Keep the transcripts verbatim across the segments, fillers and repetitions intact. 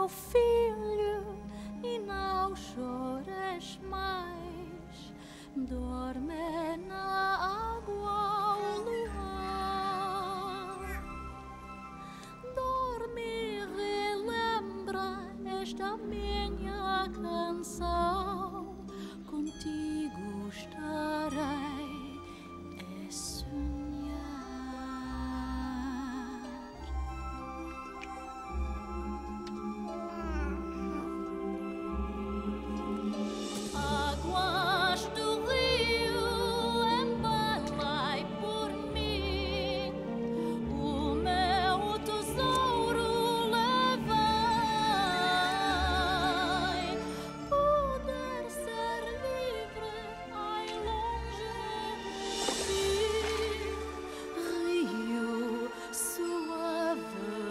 meu filho, e não chores mais. Dorme na água o luar. Dorme e relembra esta minha canção. Contigo estarei a sonhar. Águas do rio, embalai por mim o meu tesouro, levai. Poder ser livre, ai longe de ti, rio suave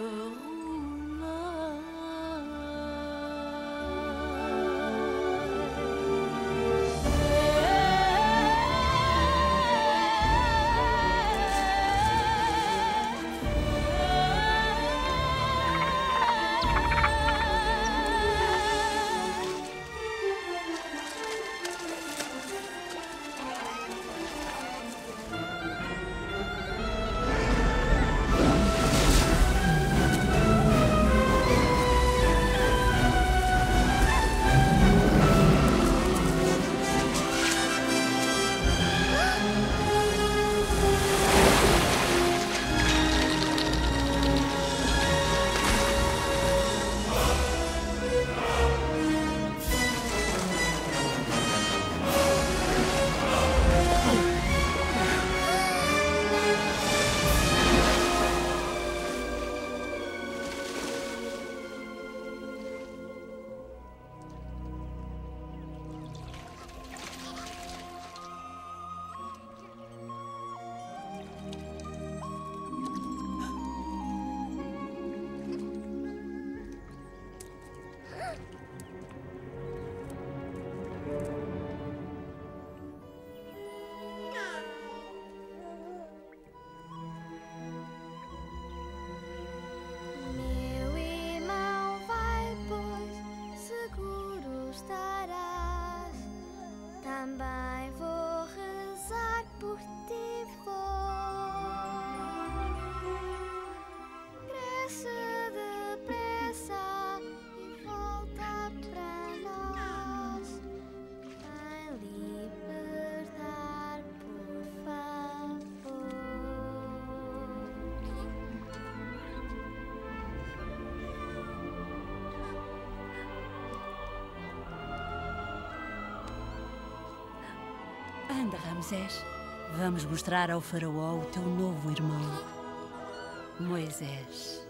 meu irmão, vai, pois seguro estarás. Também vou rezar por ti, vou. Cresce depressa e volta para nós. Vai libertar, por favor. Anda, Ramsés. Vamos mostrar ao faraó o teu novo irmão, Moisés.